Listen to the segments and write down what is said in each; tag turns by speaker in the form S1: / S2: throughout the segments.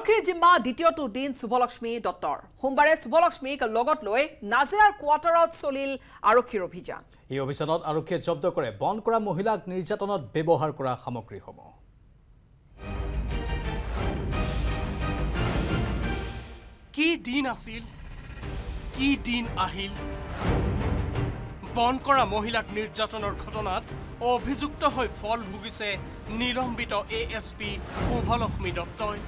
S1: আৰক্ষীৰ জিম্মা দ্বিতীয়টো দিন শুভলক্ষ্মী দত্তৰ সোমবাৰে শুভলক্ষ্মীক লগত লৈ নাজিৰাৰ কোৱাৰ্টাৰত চলিল আৰক্ষীৰ অভিযান
S2: এই অভিযানত আৰক্ষীয়ে জব্দ কৰে বন কৰা মহিলাক নিৰ্যাতনত ব্যৱহাৰ কৰা সামগ্ৰীসমূহ
S3: কি দিন আছিল কি দিন আহিল বন কৰা মহিলাক নিৰ্যাতনৰ ঘটনাত অভিযুক্ত হৈ ফল ভুগিছে নিলম্বিত এএছপি শুভলক্ষ্মী দত্তই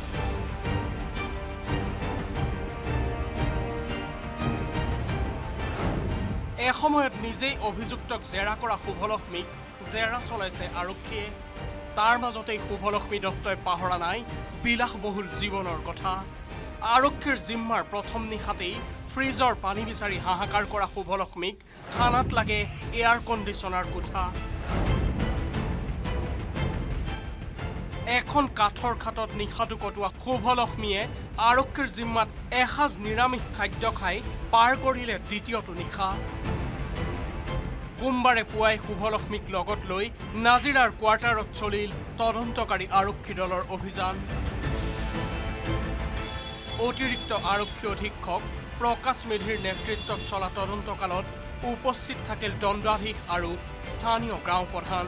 S3: এসময়ত নিজেই অভিযুক্তক জেৰা কৰা শুভলক্ষ্মীক জেৰা চলাইছে আৰক্ষীয়ে তাৰ মাজতেই শুভলক্ষ্মী দত্তই পাহৰা নাই বিলাসবহুল জীৱনৰ কথা আৰক্ষীৰ জিম্মাৰ প্ৰথম নিশাতেই ফ্ৰিজৰ পানী বিচাৰি হাহাকাৰ কৰা শুভলক্ষ্মীক থানাত লাগে এয়াৰ কণ্ডিচনাৰ কোঠা এখন কাঠৰ খাটত নিশাটো কটোৱা শুভলক্ষ্মীয়ে আৰক্ষীৰ জিম্মাত এসাজ নিৰামিষ খাদ্য খাই পাৰ কৰিলে দ্বিতীয়টো নিশা সোমবাৰে পুৱাই শুভলক্ষ্মীক লগত লৈ নাজিৰাৰ কোৱাৰ্টাৰত চলিল তদন্তকাৰী আৰক্ষী দলৰ অভিযান অতিৰিক্ত আৰক্ষী অধীক্ষক প্ৰকাশ মেধিৰ নেতৃত্বত চলা তদন্তকালত উপস্থিত থাকিল দণ্ডাধীশ আৰু স্থানীয় গাঁও প্ৰধান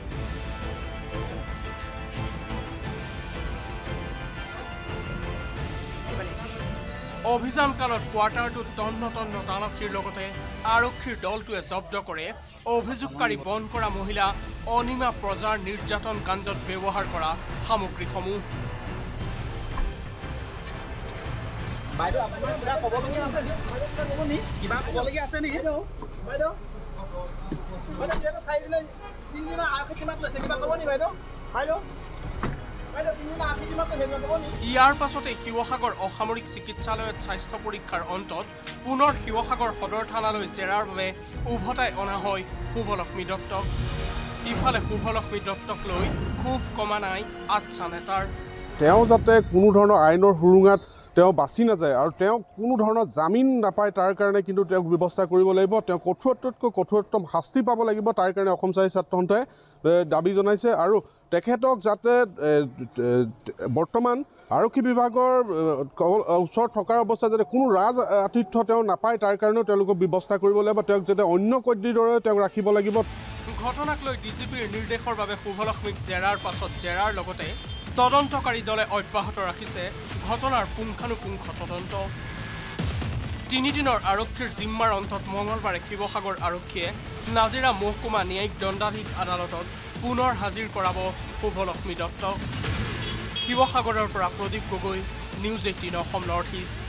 S3: অভিযানকালত কোৱাৰ্টাৰটোত তন্ন তন্ন তালাচীৰ লগতে আৰক্ষীৰ দলটোৱে জব্দ কৰে অভিযোগকাৰী বন কৰা মহিলা অনিমা প্ৰজাৰ নিৰ্যাতন কাণ্ডত ব্যৱহাৰ কৰা সামগ্ৰীসমূহ
S4: বাইদেউ আপোনাৰ কিবা ক'বলগীয়া আছে নি কিবা ক'বলগীয়া আছে নেকি বাইদেউ বাইদেউ যেন চাইদিনে তিনিদিনৰ আৰক্ষী কিমান লৈছে কিবা ক'ব নি বাইদেউ বাইদেউ
S3: ইয়াৰ পাছতে শিৱসাগৰ অসামৰিক চিকিৎসালয়ত স্বাস্থ্য পৰীক্ষাৰ অন্তত পুনৰ শিৱসাগৰ সদৰ থানালৈ জেৰাৰ বাবে উভতাই অনা হয় শুভলক্ষ্মী দত্তক ইফালে শুভলক্ষ্মী দত্তক লৈ খুব কমা নাই আচ্ছা নেতাৰ
S5: তেওঁ যাতে কোনো ধৰণৰ আইনৰ সুৰুঙাত তেওঁ বাছি নাযায় আৰু তেওঁ কোনো ধৰণৰ জামিন নাপায় তাৰ কাৰণে কিন্তু তেওঁক ব্যৱস্থা কৰিব লাগিব তেওঁ কঠোৰতকৈ কঠোৰতম শাস্তি পাব লাগিব তাৰ কাৰণে অসম চাহী ছাত্ৰ সন্থাই দাবী জনাইছে আৰু তেখেতক যাতে বৰ্তমান আৰক্ষী বিভাগৰ ওচৰত থকাৰ অৱস্থাত যাতে কোনো ৰাজ আতিথ্য তেওঁ নাপায় তাৰ কাৰণেও তেওঁলোকক ব্যৱস্থা কৰিব লাগিব তেওঁক যাতে অন্য কৰ্মীৰ দৰে তেওঁক ৰাখিব লাগিব
S3: ঘটনাক লৈ ডিজিপিৰ নিৰ্দেশৰ বাবে শুভলক্ষ্মীক জেৰাৰ পাছত জেৰাৰ লগতে তদন্তকাৰী দলে অব্যাহত ৰাখিছে ঘটনাৰ পুংখানুপুংখ তদন্ত তিনিদিনৰ আৰক্ষীৰ জিম্মাৰ অন্তত মঙলবাৰে শিৱসাগৰ আৰক্ষীয়ে নাজিৰা মহকুমা ন্যায়িক দণ্ডাধীশ আদালতত পুনৰ হাজিৰ কৰাব শুভলক্ষ্মী দত্তক শিৱসাগৰৰ পৰা Pradip Gogoi news 18 Asom north east